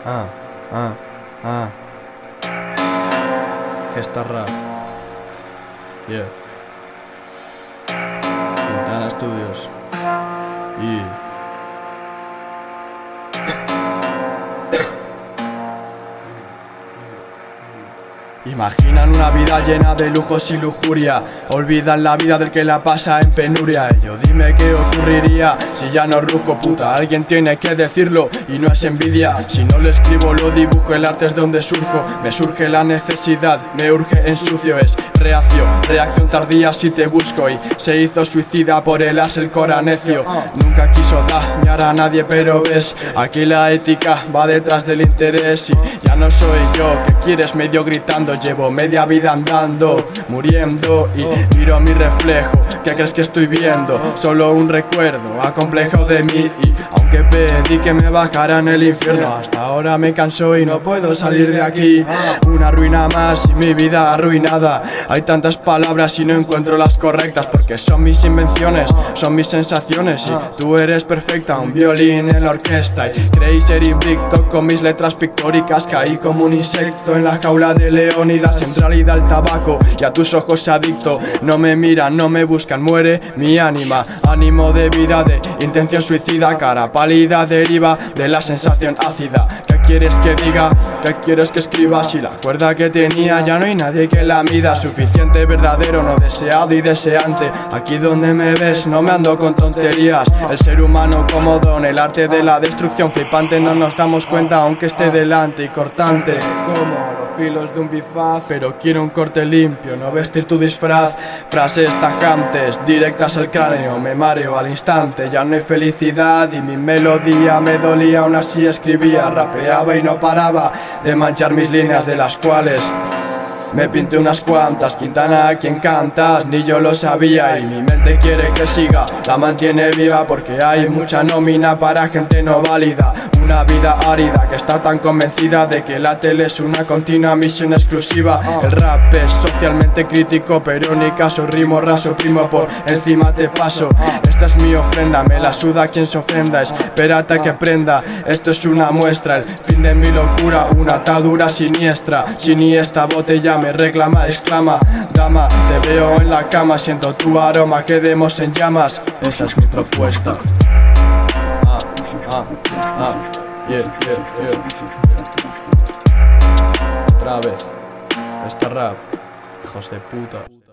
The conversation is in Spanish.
ah, ah, ah. Gesta Rap. Yeah. Quintana Studios. Y imaginan una vida llena de lujos y lujuria, olvidan la vida del que la pasa en penuria. Y yo dime qué ocurriría si ya no rujo, puta. Alguien tiene que decirlo y no es envidia. Si no lo escribo lo dibujo, el arte es donde surjo. Me surge la necesidad, me urge ensucio. Es reacio, reacción tardía si te busco. Y se hizo suicida por el as el cora necio. Nunca quiso dañar a nadie, pero ves, aquí la ética va detrás del interés. Y ya no soy yo, que quieres medio gritando. Llevo media vida andando, muriendo y miro mi reflejo. ¿Qué crees que estoy viendo? Solo un recuerdo, acomplejo de mí. Y aunque pedí que me bajaran el infierno, hasta ahora me canso y no puedo salir de aquí. Una ruina más y mi vida arruinada. Hay tantas palabras y no encuentro las correctas, porque son mis invenciones, son mis sensaciones. Y tú eres perfecta, un violín en la orquesta. Y creí ser invicto con mis letras pictóricas. Caí como un insecto en la jaula de león. Y das en realidad al tabaco y a tus ojos adicto. No me miran, no me buscan, muere mi ánima. Ánimo de vida, de intención suicida. Cara pálida deriva de la sensación ácida. ¿Qué quieres que diga? ¿Qué quieres que escriba? Si la cuerda que tenía ya no hay nadie que la mida. Suficiente, verdadero, no deseado y deseante. Aquí donde me ves no me ando con tonterías. El ser humano como don, el arte de la destrucción flipante. No nos damos cuenta aunque esté delante y cortante como filos de un bifaz, pero quiero un corte limpio, no vestir tu disfraz. Frases tajantes, directas al cráneo, me mareo al instante. Ya no hay felicidad y mi melodía me dolía, aún así escribía, rapeaba y no paraba de manchar mis líneas, de las cuales me pinté unas cuantas. Quintana, quien cantas, ni yo lo sabía. Y mi mente quiere que siga, la mantiene viva, porque hay mucha nómina para gente no válida. Una vida árida que está tan convencida de que la tele es una continua misión exclusiva. El rap es socialmente crítico, pero ni caso. Rimo raso, primo, por encima te paso. Esta es mi ofrenda, me la suda quien se ofenda. Espérate a que prenda, esto es una muestra. El fin de mi locura, una atadura siniestra. Siniestra botella me reclama, exclama, dama, te veo en la cama, siento tu aroma, quedemos en llamas. Esa es mi propuesta. Yeah. Otra vez. Esta rap, hijos de puta.